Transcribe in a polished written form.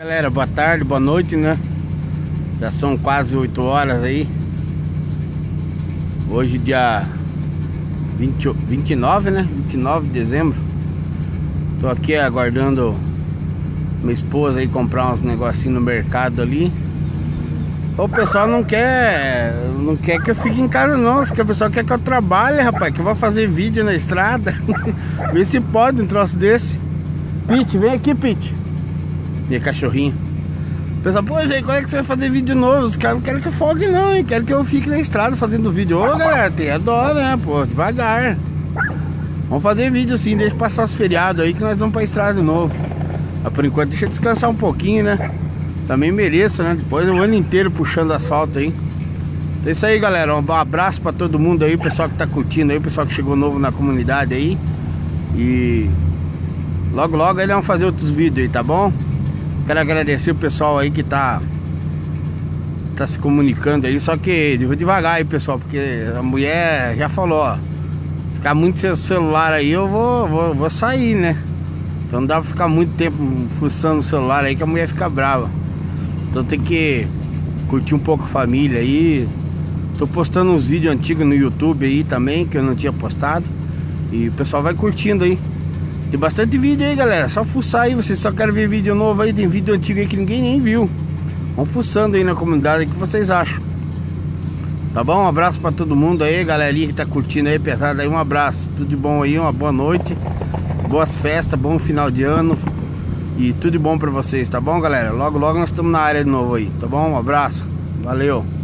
Galera, boa tarde, boa noite, né? Já são quase 8 horas aí. Hoje dia 29, né? 29 de dezembro. Tô aqui aguardando minha esposa aí comprar uns negocinhos no mercado ali. O pessoal não quer que eu fique em casa não. O pessoal quer que eu trabalhe, rapaz, que eu vou fazer vídeo na estrada. Vê se pode um troço desse. Pete, vem aqui, Pete. Minha cachorrinha. O pessoal, pô, aí, quando é que você vai fazer vídeo novo? Os caras não querem que eu folgue não, hein? Querem que eu fique na estrada fazendo vídeo. Ô, galera, tem a dó, né, pô? Devagar. Vamos fazer vídeo sim, deixa passar os feriados aí que nós vamos pra estrada de novo. Mas por enquanto deixa eu descansar um pouquinho, né? Também mereço, né? Depois o ano inteiro puxando asfalto aí. Então é isso aí, galera. Um abraço pra todo mundo aí, o pessoal que tá curtindo aí, o pessoal que chegou novo na comunidade aí. E logo aí nós vamos fazer outros vídeos aí, tá bom? Quero agradecer o pessoal aí que tá se comunicando aí. Só que eu vou devagar aí, pessoal, porque a mulher já falou, ó, ficar muito sem celular aí eu vou sair, né? Então não dá pra ficar muito tempo fuçando o celular aí que a mulher fica brava. Então tem que curtir um pouco a família aí. Tô postando uns vídeos antigos no YouTube aí também, que eu não tinha postado. E o pessoal vai curtindo aí. Tem bastante vídeo aí, galera. Só fuçar aí, vocês só querem ver vídeo novo aí. Tem vídeo antigo aí que ninguém nem viu. Vão fuçando aí na comunidade, o que vocês acham? Tá bom? Um abraço pra todo mundo aí, galerinha que tá curtindo aí, pesado aí. Um abraço, tudo de bom aí, uma boa noite. Boas festas, bom final de ano. E tudo de bom pra vocês, tá bom, galera? Logo nós estamos na área de novo aí, tá bom? Um abraço, valeu!